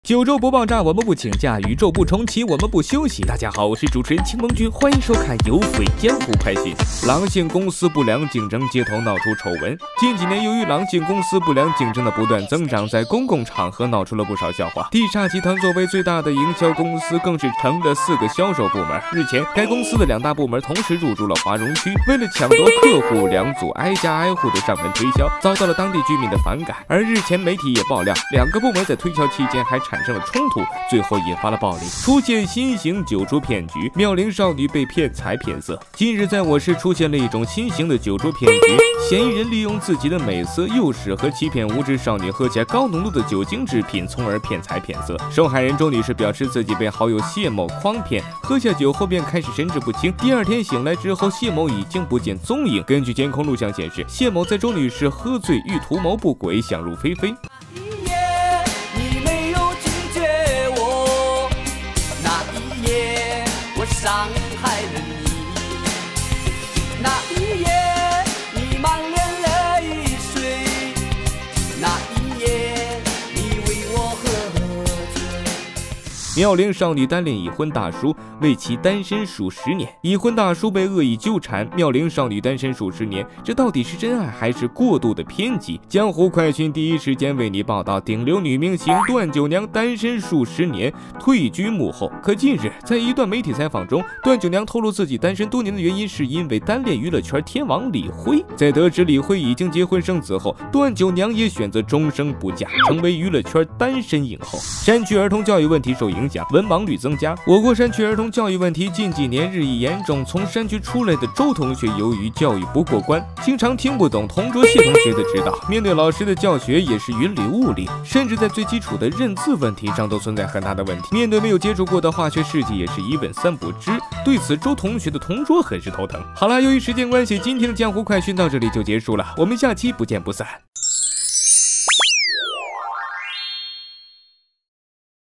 九州不爆炸，我们不请假；宇宙不重启，我们不休息。大家好，我是主持人青梦君，欢迎收看《有匪江湖》快讯。狼性公司不良竞争，街头闹出丑闻。近几年，由于狼性公司不良竞争的不断增长，在公共场合闹出了不少笑话。地煞集团作为最大的营销公司，更是成了4个销售部门。日前，该公司的2大部门同时入驻了华容区，为了抢夺客户，2组挨家挨户的上门推销，遭到了当地居民的反感。而日前，媒体也爆料，2个部门在推销期间还产生了冲突，最后引发了暴力，出现新型九州骗局，妙龄少女被骗财骗色。近日在我市出现了一种新型的九州骗局，嫌疑人利用自己的美色诱使和欺骗无知少女喝下高浓度的酒精制品，从而骗财骗色。受害人周女士表示自己被好友谢某诓骗，喝下酒后便开始神志不清，第2天醒来之后，谢某已经不见踪影。根据监控录像显示，谢某在周女士喝醉欲图谋不轨，想入非非。 伤害了你，那一夜你满脸泪水，那一夜你为我喝醉。 妙龄少女单恋已婚大叔，为其单身数10年。已婚大叔被恶意纠缠，妙龄少女单身数10年，这到底是真爱还是过度的偏激？江湖快讯第一时间为你报道，顶流女明星段九娘单身数10年，退居幕后。可近日，在一段媒体采访中，段九娘透露自己单身多年的原因是因为单恋娱乐圈天王李辉。在得知李辉已经结婚生子后，段九娘也选择终生不嫁，成为娱乐圈单身影后。山区儿童教育问题受影响，文盲率增加。我国山区儿童教育问题近几年日益严重，从山区出来的周同学由于教育不过关，经常听不懂同桌谢同学的指导，面对老师的教学也是云里雾里，甚至在最基础的认字问题上都存在很大的问题。面对没有接触过的化学试剂也是一问3不知，对此周同学的同桌很是头疼。好了，由于时间关系，今天的江湖快讯到这里就结束了，我们下期不见不散。